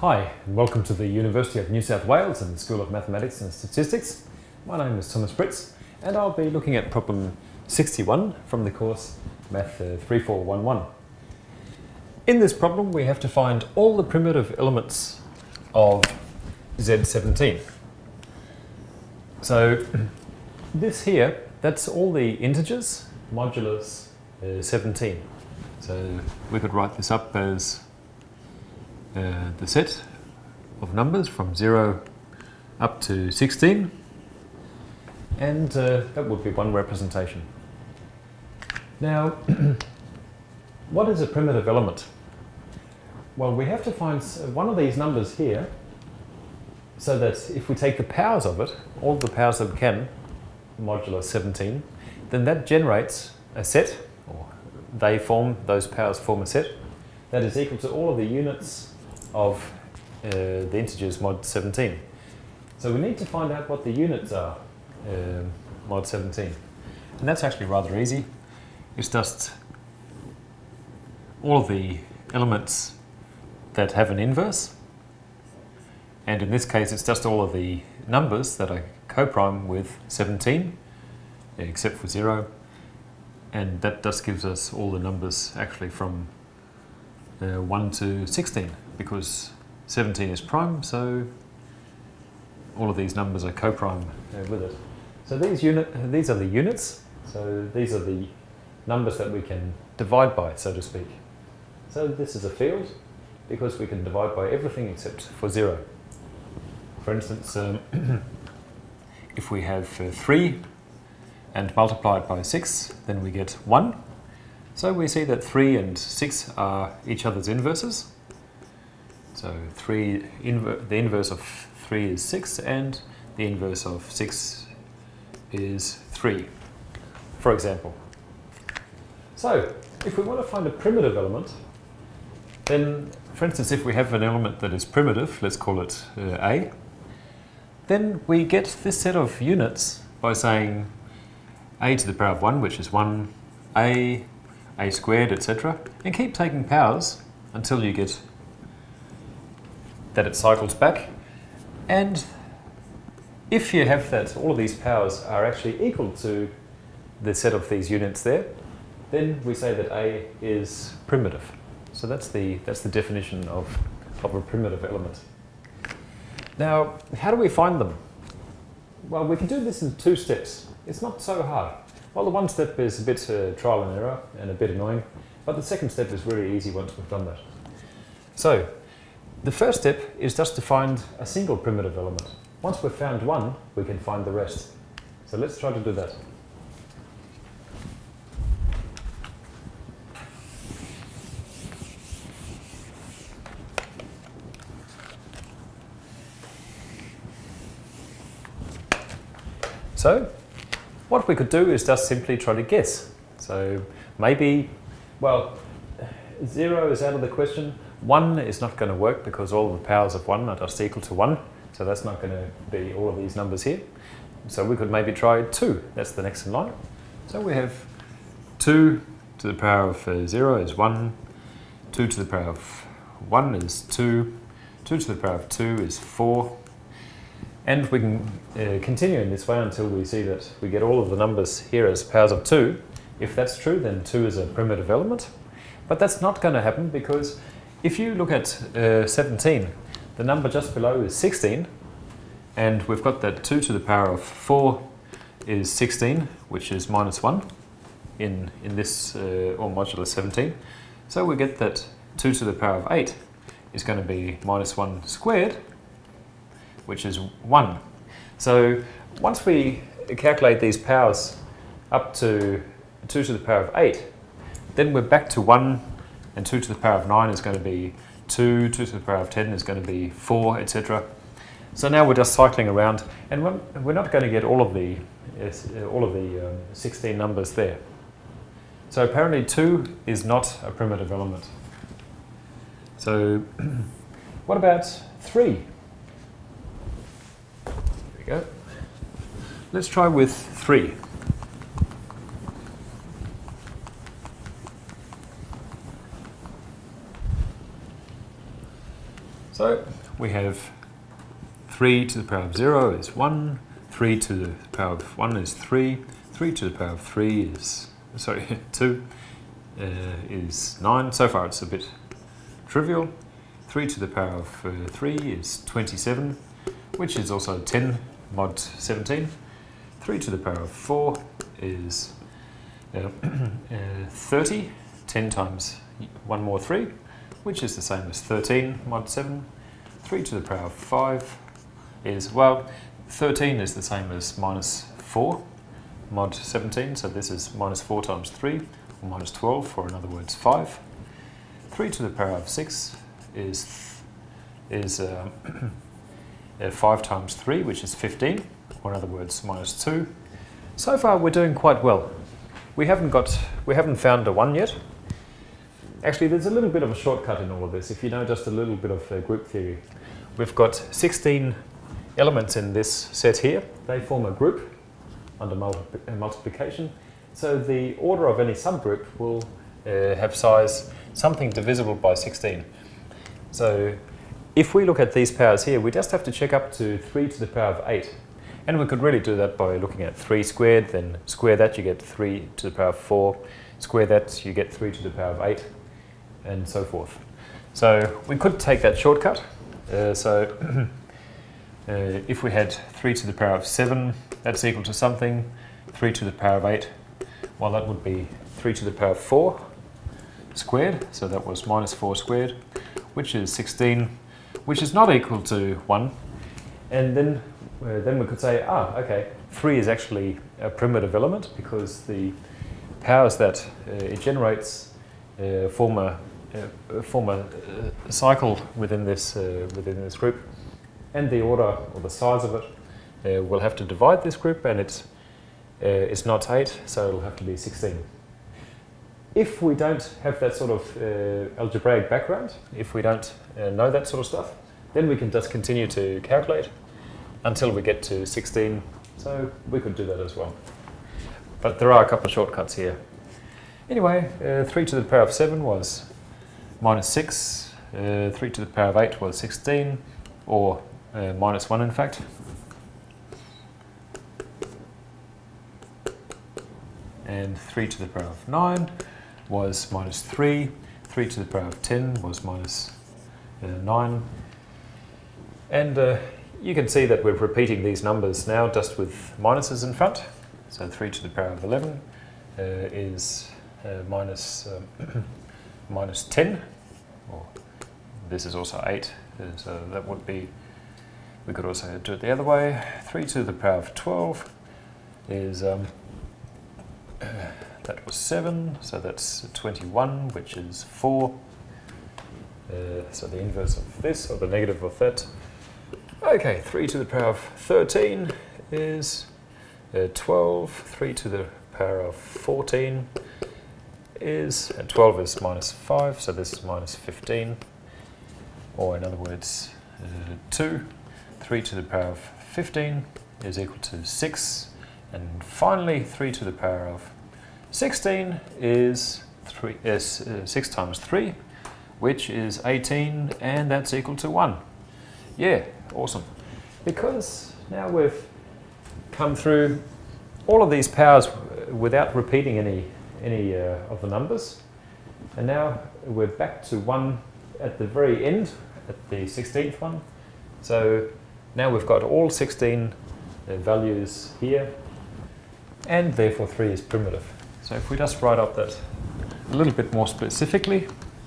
Hi, and welcome to the University of New South Wales and the School of Mathematics and Statistics. My name is Thomas Britz, and I'll be looking at problem 61 from the course MATH3411. In this problem, we have to find all the primitive elements of Z17. So this here, that's all the integers, modulus 17. So we could write this up as the set of numbers from 0 up to 16, and that would be one representation. Now, what is a primitive element? Well, we have to find one of these numbers here, so that if we take the powers of it, all the powers that we can, modulo 17, then that generates a set, or those powers form a set, that is equal to all of the units of the integers mod 17. So we need to find out what the units are, mod 17. And that's actually rather easy. It's just all of the elements that have an inverse. And in this case, it's just all of the numbers that are co-prime with 17, except for 0. And that just gives us all the numbers actually from 1 to 16, because 17 is prime, so all of these numbers are co-prime with it. So these are the units, so these are the numbers that we can divide by, so to speak. So this is a field, because we can divide by everything except for 0. For instance, if we have 3 and multiply it by 6, then we get 1. So we see that 3 and 6 are each other's inverses. So the inverse of 3 is 6, and the inverse of 6 is 3, for example. So if we want to find a primitive element, then, for instance, if we have an element that is primitive, let's call it A, then we get this set of units by saying a to the power of 1, which is 1, a squared, etc. And keep taking powers until you get that it cycles back. And if you have that all of these powers are actually equal to the set of these units there, then we say that A is primitive. So that's the definition of a primitive element. Now, how do we find them? Well, we can do this in 2 steps. It's not so hard. Well, the one step is a bit trial and error and a bit annoying, but the second step is really easy once we've done that. So, the first step is just to find a single primitive element. Once we've found one, we can find the rest. So let's try to do that. So, what we could do is just simply try to guess. So maybe, well, 0 is out of the question. 1 is not going to work because all the powers of 1 are just equal to 1. So that's not going to be all of these numbers here. So we could maybe try 2. That's the next in line. So we have 2 to the power of 0 is 1. 2 to the power of 1 is 2. 2 to the power of 2 is 4. And we can continue in this way until we see that we get all of the numbers here as powers of 2. If that's true, then 2 is a primitive element. But that's not going to happen, because if you look at 17, the number just below is 16, and we've got that 2 to the power of 4 is 16, which is minus 1 in this or modulo 17. So we get that 2 to the power of 8 is going to be minus 1 squared, which is 1. So once we calculate these powers up to 2 to the power of 8, then we're back to 1, and 2 to the power of 9 is going to be 2, 2 to the power of 10 is going to be 4, etc. So now we're just cycling around, and we're not going to get all of the 16 numbers there. So apparently 2 is not a primitive element. So what about 3? There we go. Let's try with 3. So we have 3 to the power of 0 is 1, 3 to the power of 1 is 3, 3 to the power of 3 is, 2 is 9. So far it's a bit trivial. 3 to the power of 3 is 27, which is also 10 mod 17. 3 to the power of 4 is 30, 10 times 1 more 3, which is the same as 13 mod 7. 3 to the power of 5 is, well, 13 is the same as minus 4 mod 17, so this is minus 4 times 3, or minus 12, or in other words 5. 3 to the power of 6 is 5 times 3, which is 15, or in other words minus 2. So far we're doing quite well. We haven't found a 1 yet. Actually, there's a little bit of a shortcut in all of this, if you know just a little bit of group theory. We've got 16 elements in this set here. They form a group under multiplication. So the order of any subgroup will have size something divisible by 16. So if we look at these powers here, we just have to check up to 3 to the power of 8. And we could really do that by looking at 3 squared, then square that, you get 3 to the power of 4. Square that, you get 3 to the power of 8, and so forth. So we could take that shortcut. If we had 3 to the power of 7, that's equal to something. 3 to the power of 8, well, that would be 3 to the power of 4 squared. So that was minus 4 squared, which is 16, which is not equal to 1. And then we could say, okay, 3 is actually a primitive element because the powers that it generates form a cycle within this group, and the order or the size of it will have to divide this group, and it's not 8, so it'll have to be 16. If we don't have that sort of algebraic background, if we don't know that sort of stuff, then we can just continue to calculate until we get to 16, so we could do that as well. But there are a couple of shortcuts here. Anyway, 3 to the power of 7 was minus 6, 3 to the power of 8 was 16, or minus 1 in fact. And 3 to the power of 9 was minus 3, 3 to the power of 10 was minus 9. And you can see that we're repeating these numbers now just with minuses in front. So 3 to the power of 11 is minus 10, or this is also 8, so that would be, we could also do it the other way. 3 to the power of 12 is, that was 7, so that's 21, which is 4. So the inverse of this, or the negative of that. Okay, 3 to the power of 13 is 12, 3 to the power of 14 is, and 12 is minus 5, so this is minus 15, or in other words 2. 3 to the power of 15 is equal to 6, and finally 3 to the power of 16 is 6 times 3, which is 18, and that's equal to 1. Yeah, awesome. Because now we've come through all of these powers without repeating any of the numbers, and now we're back to 1 at the very end, at the 16th one. So now we've got all 16 values here, and therefore 3 is primitive. So if we just write up that a little bit more specifically,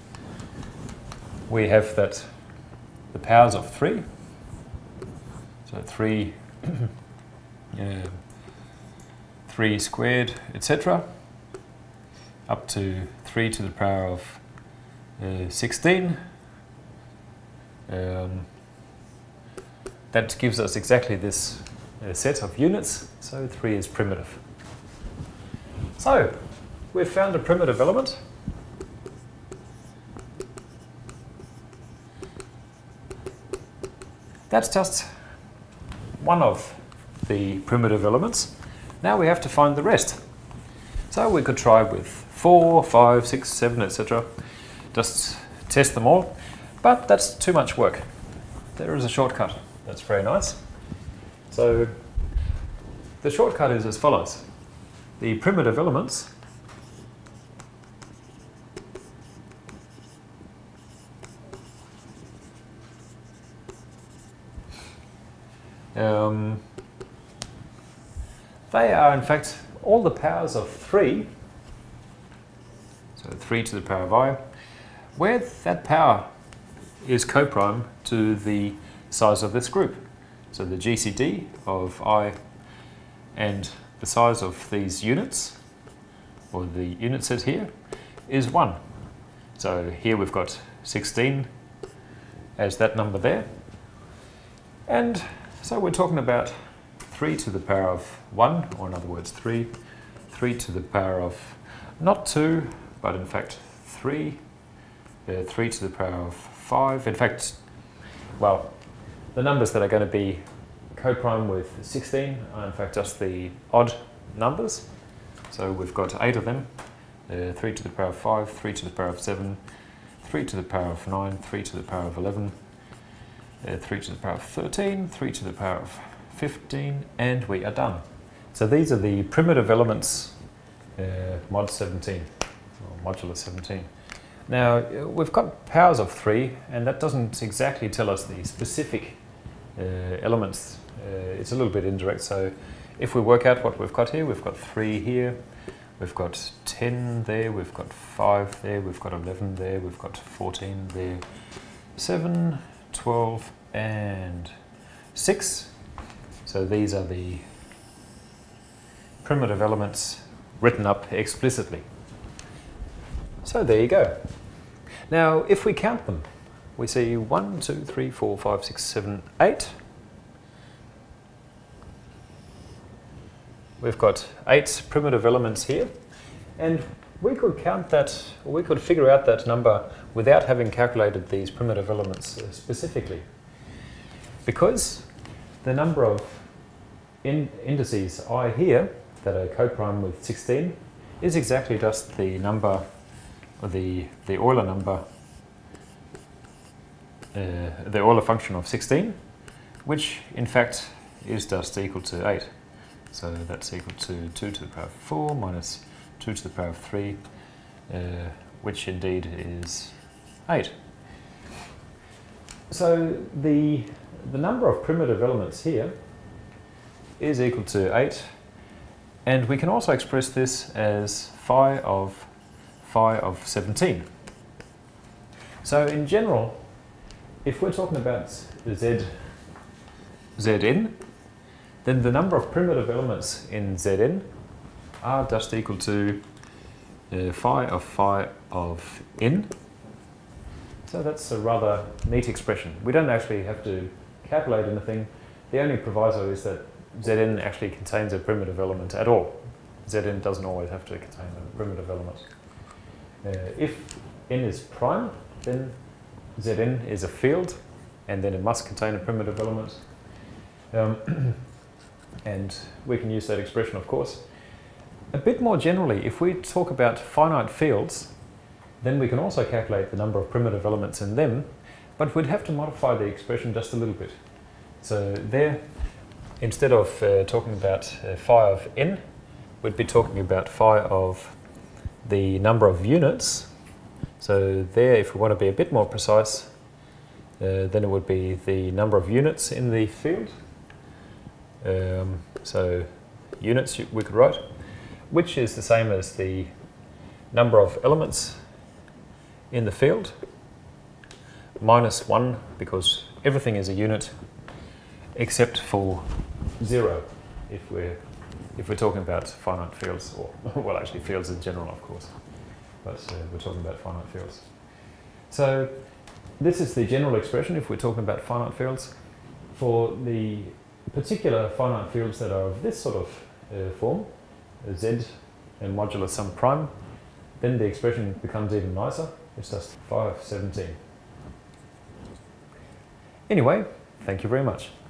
we have that the powers of 3, so 3 3 squared, etc., up to 3 to the power of 16. That gives us exactly this set of units, so 3 is primitive. So, we've found a primitive element. That's just one of the primitive elements. Now we have to find the rest. So we could try with 4, 5, 6, 7, etc. Just test them all, but that's too much work. there is a shortcut. That's very nice. So the shortcut is as follows. The primitive elements they are in fact all the powers of 3, so 3 to the power of I, where that power is coprime to the size of this group. So the GCD of I and the size of these units, or the unit set here, is 1. So here we've got 16 as that number there. And so we're talking about 3 to the power of 1, or in other words 3 to the power of not 2, but in fact 3, 3 to the power of 5. In fact, well, the numbers that are going to be coprime with 16 are in fact just the odd numbers. So we've got 8 of them, 3 to the power of 5, 3 to the power of 7, 3 to the power of 9, 3 to the power of 11, 3 to the power of 13, 3 to the power of 15, and we are done. So these are the primitive elements, mod 17, or modulo 17. Now we've got powers of 3, and that doesn't exactly tell us the specific elements. It's a little bit indirect, so if we work out what we've got here, we've got 3 here, we've got 10 there, we've got 5 there, we've got 11 there, we've got 14 there, 7, 12 and 6. So these are the primitive elements written up explicitly. So there you go. Now if we count them, we see 1, 2, 3, 4, 5, 6, 7, 8. We've got 8 primitive elements here, and we could count that, or we could figure out that number without having calculated these primitive elements specifically. Because the number of indices I here that are coprime with 16 is exactly just the number, or the Euler number, the Euler function of 16, which in fact is just equal to 8. So that's equal to 2 to the power of 4 minus 2 to the power of 3, which indeed is 8. So the number of primitive elements here is equal to 8, and we can also express this as phi of 17. So in general, if we're talking about Zn, then the number of primitive elements in Zn are just equal to phi of n. So that's a rather neat expression. We don't actually have to calculate anything. The only proviso is that Zn actually contains a primitive element at all. Zn doesn't always have to contain a primitive element. If n is prime, then Zn is a field, and then it must contain a primitive element. And we can use that expression, of course. A bit more generally, if we talk about finite fields, then we can also calculate the number of primitive elements in them, but we'd have to modify the expression just a little bit. So there, instead of talking about phi of n, we'd be talking about phi of the number of units. So there, if we want to be a bit more precise, then it would be the number of units in the field. So units we could write, which is the same as the number of elements in the field, minus 1, because everything is a unit except for 0 if we're talking about finite fields, or well, actually fields in general, of course, but we're talking about finite fields. So this is the general expression if we're talking about finite fields. For the particular finite fields that are of this sort of form, Z and modulo some prime, then the expression becomes even nicer. It's just phi of 17. Anyway, thank you very much.